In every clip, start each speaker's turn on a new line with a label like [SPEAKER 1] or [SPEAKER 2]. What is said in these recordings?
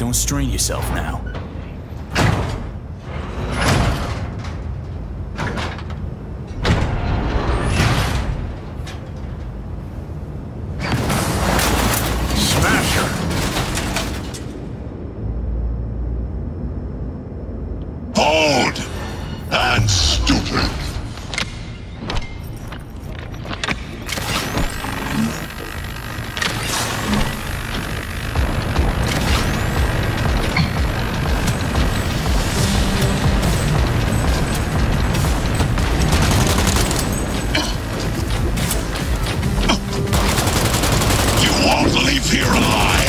[SPEAKER 1] Don't strain yourself now.
[SPEAKER 2] Old and stupid. You won't leave here alive.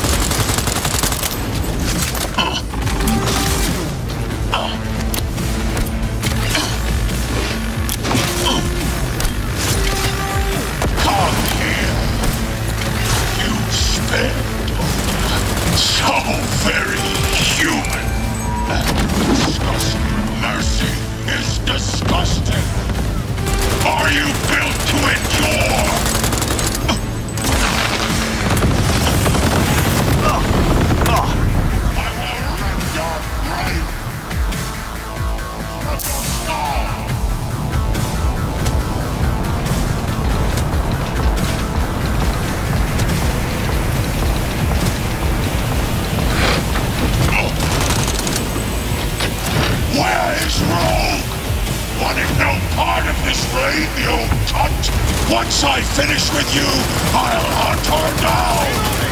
[SPEAKER 2] So very human. Disgusting. Mercy is disgusting. Are you built to endure? I will rip your brain. Let your skull. Where is Rogue? Wanted no part of this raid, you cunt! Once I finish with you, I'll hunt her down!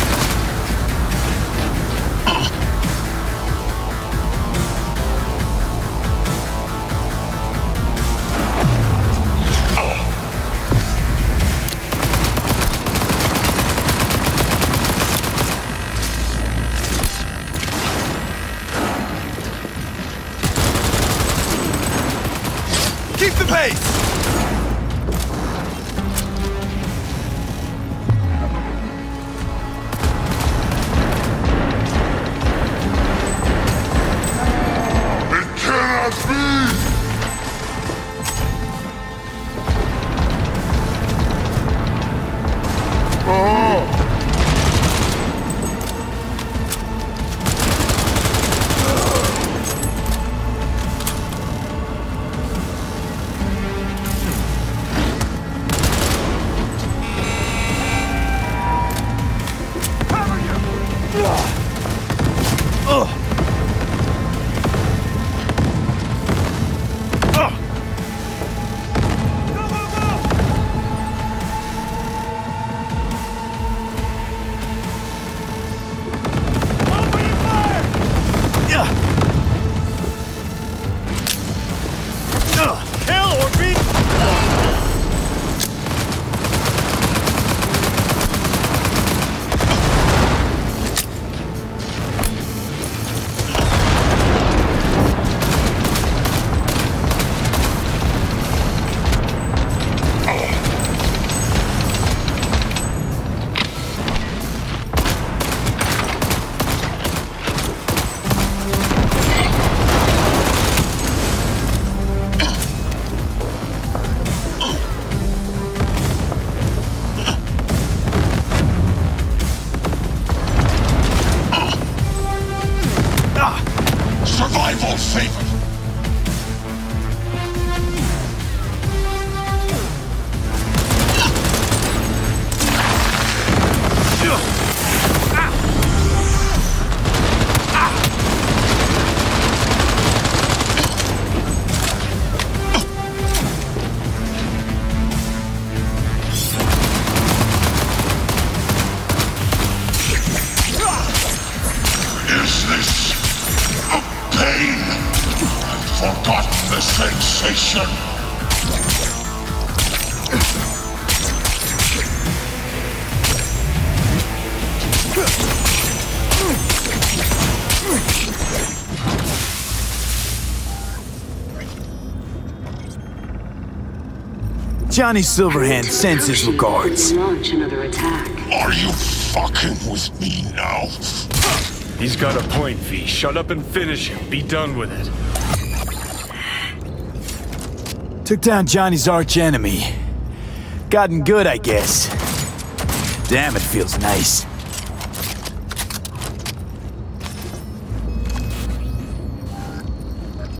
[SPEAKER 1] Keep the pace!
[SPEAKER 2] It cannot be! Oh! Survival favored. Is this a pain? I've forgotten the sensation.
[SPEAKER 1] Johnny Silverhand sends his regards.
[SPEAKER 3] Launch another attack.
[SPEAKER 2] Are you fucking with me now?
[SPEAKER 4] He's got a point, V. Shut up and finish him. Be done with it.
[SPEAKER 1] Took down Johnny's arch enemy. Gotten good, I guess. Damn, it feels nice.